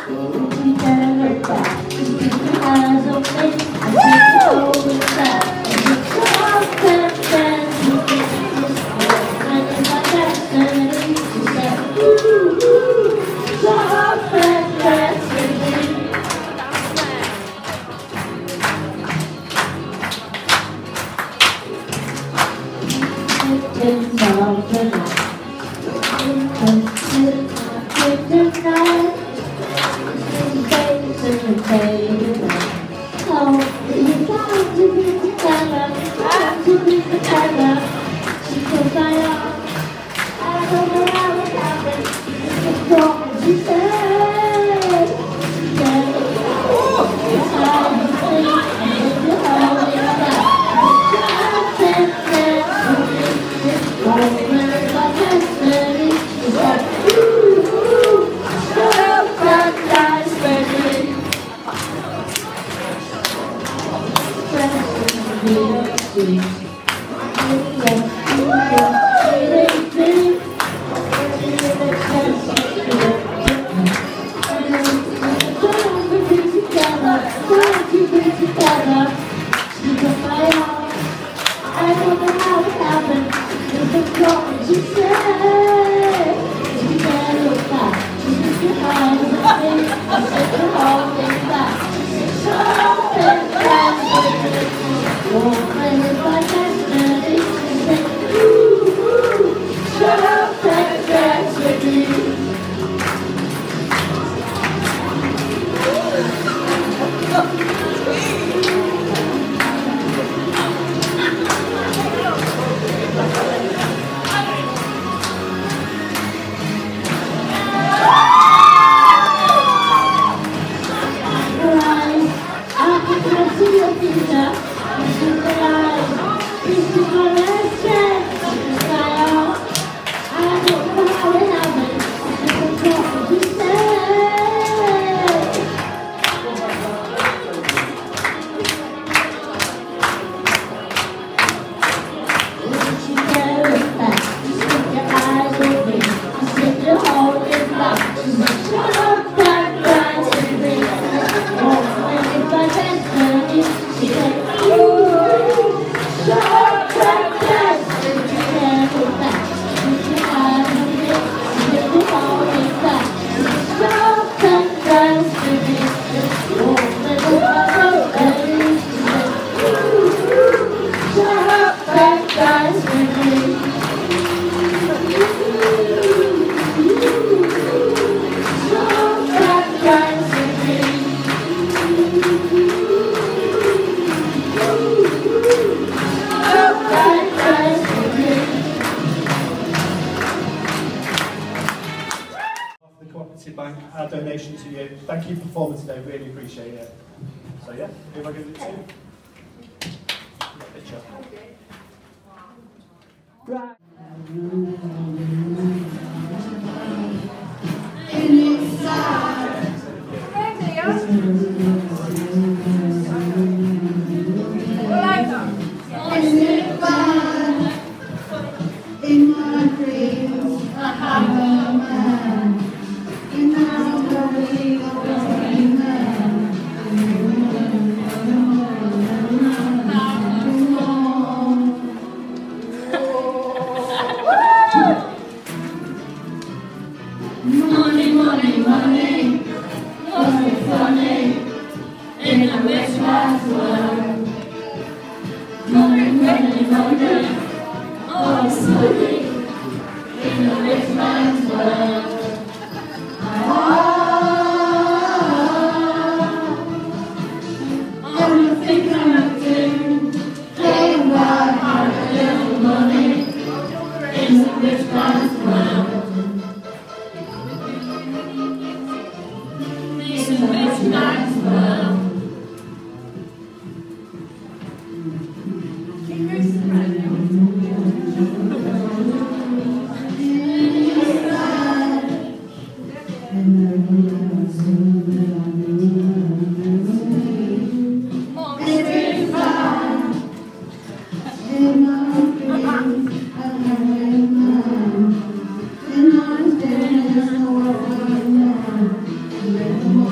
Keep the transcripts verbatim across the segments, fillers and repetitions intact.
You better look back. Keep your eyes open. I take you over back. And it's all that fast. You can see this world. And if I got sanity, you say, ooh, ooh. So all that fast with me. It's all the night. It's the night. Bank, our donation to you. Thank you for performing today, really appreciate it. So yeah, who am I going to give it to? Picture. Right. In my dreams, I have a man. In my body, a man. Money, money, money. What's it funny in a rich man's world? Money, money, money. Oh, it's funny in a rich man's world. All the things I'm doing, playing wild, hard, a little money in a rich man's world. It's a rich man's world. In my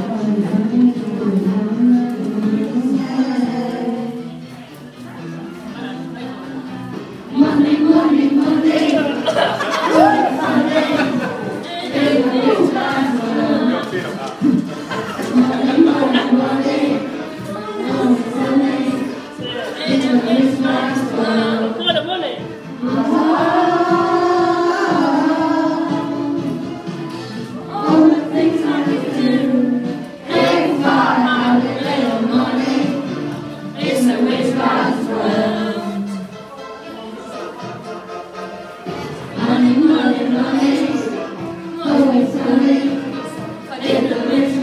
Money, money, money, always money, but in the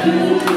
you.